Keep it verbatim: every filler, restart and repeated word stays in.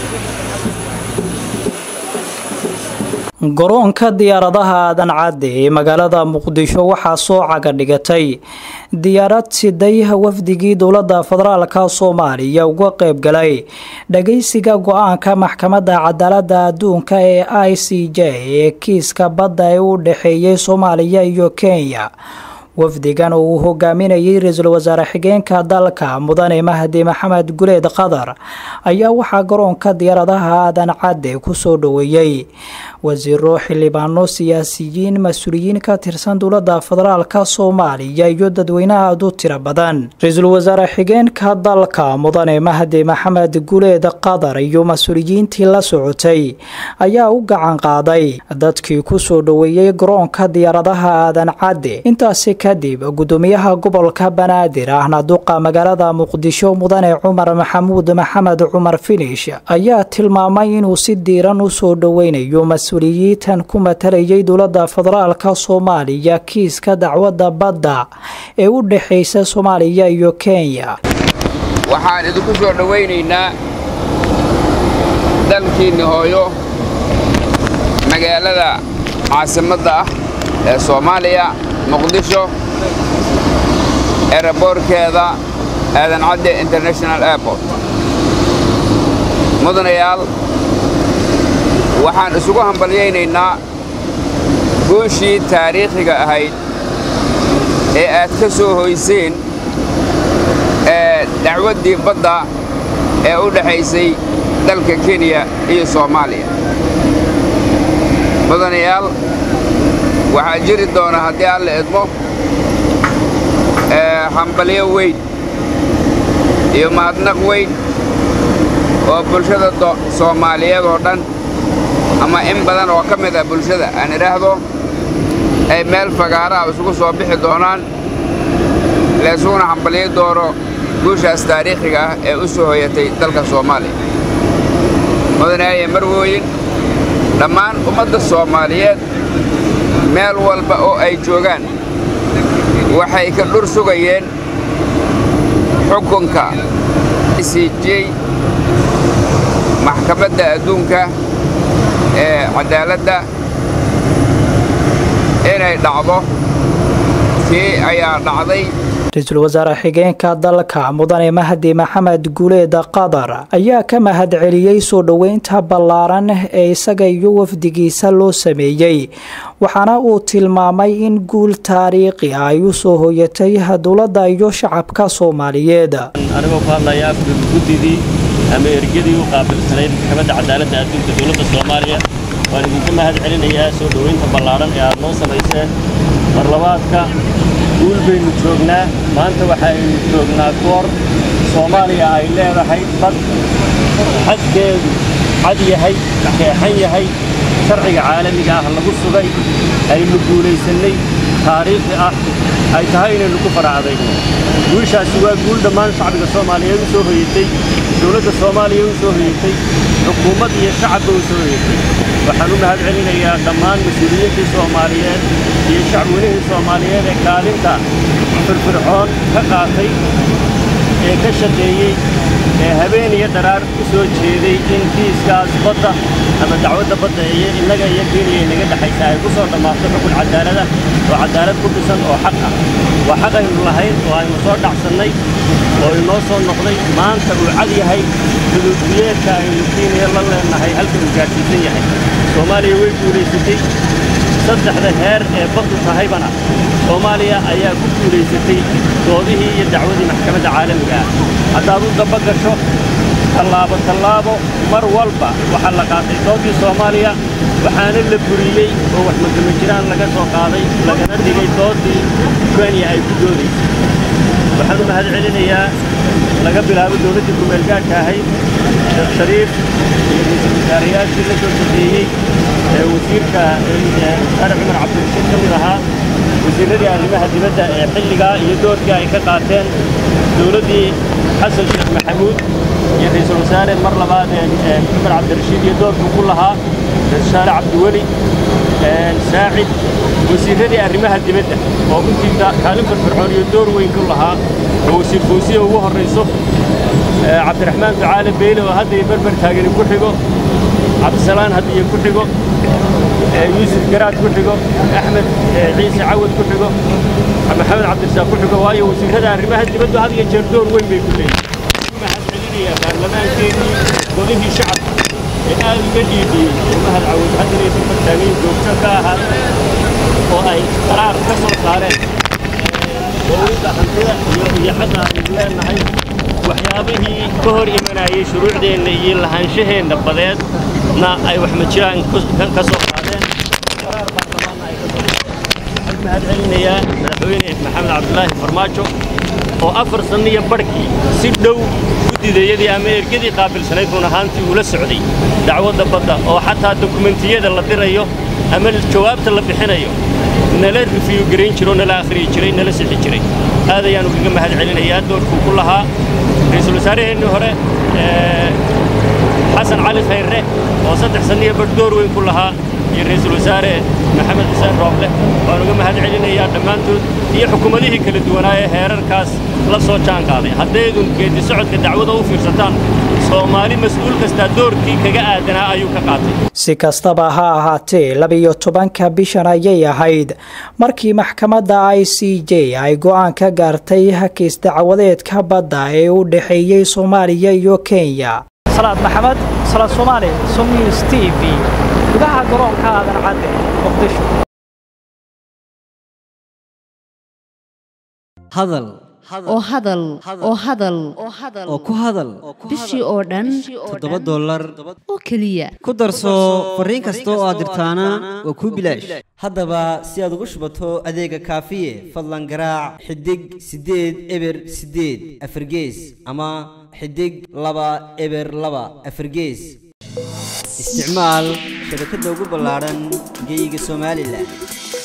garoonka diyaaradaha aadan cadde ee magaalada muqdisho waxaa soo caga dhigatay diyaarad siday wafdigii dowladda federaalka Soomaaliya uga qayb galay dhageysiga go'aanka maxkamadda cadaaladda adduunka ee I C J ee kiiska badda ee u dhaxeeyay Soomaaliya iyo Kenya. wafdigan uu hogaaminayay ra'iisul wasaare xigeenka dalka mudane Mahdi Maxamed Guleed Qadar ayaa waxaa garoonka diyaaradaha aadan cadde ku soo dhaweeyay wasiiro xildhibaano siyaasiyiin mas'uuliyiin ka tirsan dowladda federaalka Soomaaliya iyo dadweynaha aad u tiro badan. ra'iisul wasaare xigeenka dalka mudane Mahdi Maxamed Guleed Qadar iyo mas'uuliyiintii la socotay ayaa u gacan qaaday dadkii ku soo dhaweeyay garoonka diyaaradaha aadan cadde. intaasi kadib gudoomiyaha gobolka Banaadir ahna duqa magaalada Muqdisho mudane Cumar Maxamuud Maxamed Cumar Finish ayaa tilmaamay inuu si diiran u soo dhaweynayo mas'uuliyiintan ku matalayay dowladda federaalka Soomaaliya kiiska dacwadda badda ee u dhaxeeyay Soomaaliya iyo Kenya. waxaan idinku soo dhaweynaynaa dalkiina hooyo magaalada caasimadda ah ee Soomaaliya Muqdisho airportkeeda aadan cadde international airport. mudanayaal waxaan isugu hambalyaynaynaa guushii taariikhiga ahayd ee aad ka soo hoyseen ee dacwaddii badda ee u dhaxaysay dalka Kenya iyo Soomaaliya. mudanayaal waxaa jiri doona haddii aan la idmo hambalyo weyn iyo mahadnaq weyn oo bulshada Soomaaliyeed oo dhan ama in badan oo ka mid ah bulshada aan iraahdo ay meel fagaara isugu soo bixi doonaan leesuna hambalyo dooro guushaas taariikhiga ah ee u soo hoyatay dalka Soomaaliya. mudanayaal marwooyin dhammaan ummadda Soomaaliyeed meel walba oo ay joogaan waxay ka dhur sugayeen xukunka I C J maxkamadda adduunka ee cadaaladda inay dhacdo tii ayaa dhacday. ra'iisul wasaare xigeenka dalka mudane Mahdi Maxamed Guleed Qadar ayaa ka mahad celiyay soo dhaweynta ballaaran ee isaga iyo wafdigiisa loo sameeyay waxaana uu tilmaamay in guul taariikhi ah ay u soo hoyatay dowladda iyo shacabka Soomaaliyeed. anigoo ka hadlaya guddigii ama ergadii u qaabilsanayd maxkamadda cadaaladda adduunka dowladda Soomaaliya waan idinka mahad celinayaa soo dhaweynta ballaaran ee aad noo samayseen. marlabaadka guul baynu joognaa maanta waxaynu joognaa koor Soomaaliya ay leedahay bad xadkeedu cad yahay keexan yahay sharciga caalamiga ah lagu sugay aynu guulaysanay taariikhi ah ay tahay inaynu ku faraacdayno. guushaasi waa guul dhammaan shacbiga Soomaaliyeed u soo hoyatay dowladda Soomaaliya u soo hoyatay xukuumad iyo shacabka u soo hoyatay. waxaan u mahad celinayaa dhammaan mas'uuliyiinta Soomaaliyeed iyo shacabweynaha Soomaaliyeed ee kaalinta firfircoon ka qaatay ee ka shaqeeyay ee habeen iyo daraar u soo jeeday in kiiskaas badda ama dacwadda badda ee inaga iyo Kenya inaga dhaxaysa ay ku soo dhamaato xukun cadaalada oo cadaalad ku dhisan oo xaq ah. waa xaq aynu lahayn oo aynu soo dhacsanay oo inoo soo noqday maanta uu cad yahay xuduudiyeedka aynu Kenya la leenahay halka uu gaarsiisan yahay. Soomaaliya way guulaysatay saddexda heer ee baddu tahaybana Soomaaliya ayaa ku guulaysatay doodihii iyo dacwadii maxkamadda caalamiga ah. haddaad u daba gasho tallaabo tallaabo mar walba waxaa la qaatay doodii Soomaaliya waxaana la buriyey oo wax madama jiraan laga soo qaaday lagana dhigay doodii Kenya ay ku doodaysay. waxaan u mahad celinayaa laga bilaabo dowladda ku meel gaarka ahayd Sheekh Shariif iyo ra'iisul wasaarayaashii la soo shaqeeyey ee wasiirka Cumar Cabdirashiid ka mid ahaa wasiiradii arrimaha dibadda ee xilligaa iyo doorkii ay ka qaateen dowladdii Xasan Sheekh Maxamuud iyo ra'iisul wasaare mar labaad ee Cumar Cabdirashiid iyo doorkii ku lahaa ra'iisul wasaare Cabdiweli ساعد وزير arrimaha dibadda oo ku tigta kaalin firfircoon iyo door weyn ku lahaa wasiir Fawzi ugu horeyso Cabdiraxmaan Ducaale Beyle oo hadda barbar taagan ku xigo Cabdisalaan hadda ku xigo Yusuf Garaad ku xigo Axmed Ciise Cawad ku xigo Maxamed Cabdirasaaq ku xigo waayo wasiirada arrimaha dibadda had iyo jeer door weyn bay ku leeyihiin ma hadcelinaya baarlamaankeedii golihii shacabka ee aad uga dhiibiyey mahad cawad hadda ay ku taagan joogto ka ahaa oo ay qaraar ka soo saareen dowladda hantida iyo iyo xataa ay leenahay waxyaabihii ka hor imanayay shuruucdeena iyo lahaanshaheena badeedna ay wax ma jiraan ka soo qaadeen qaraar baarlamaanka ay ka soo saareen mahad celinaya madaxweyne Maxamed Cabdullaahi Farmaajo oo afar sano iyo barkii si dhow gudidayadii ama ergadii qaabilsanayd buu ahaantii ula socday dacwadda badda oo xataa dokumentiyada la dirayo ama jawaabta la bixinayo nala review gareyn jiro nala akhriyo jiray nala sixi jiray aad ayaan uga mahad celinayaa doorku ku lahaa ra'iisul wasaaraheenii hore xasan cali khayre oo saddex sano iyo bar door weyn ku lahaa iyo ra'iisul wasaare maxamed xuseen rooble waan uga mahad celinayaa dhammaantood iyo xukuumadihii kala duwanaa ee heerarkaas la soo jaan qaaday haddeedun geedi socodka dacwada u fiirsataan Soomaali mas'uul kasta doorkii kaga aadanaa ayuu ka qaatay si kastaba ha ahaatee laba iyo tobanka bishan ayay ahayd markii maxkamadda I C J ay go'aan ka gaartay hakiis dacwadeedka badda ee u dhaxeeyay Soomaaliya iyo Kenya Salaad Maxamed Salaad Soomaali Soomaali T V gudaha garoonka aadan cadde Muqdisho hadal oo hadal oo hadal oo ku hadal bishii oo dhan toddoba dollar oo kaliya ku darso fariin kasta oo aad dirtaana waa ku bilaash haddaba si aad ugu shubato adeega kaafiye fadlan garaac xidig sideed eber sideed afargees ama xidig laba eber laba afargees isticmaal shabakadda ugu ballaaran geyga Soomaaliland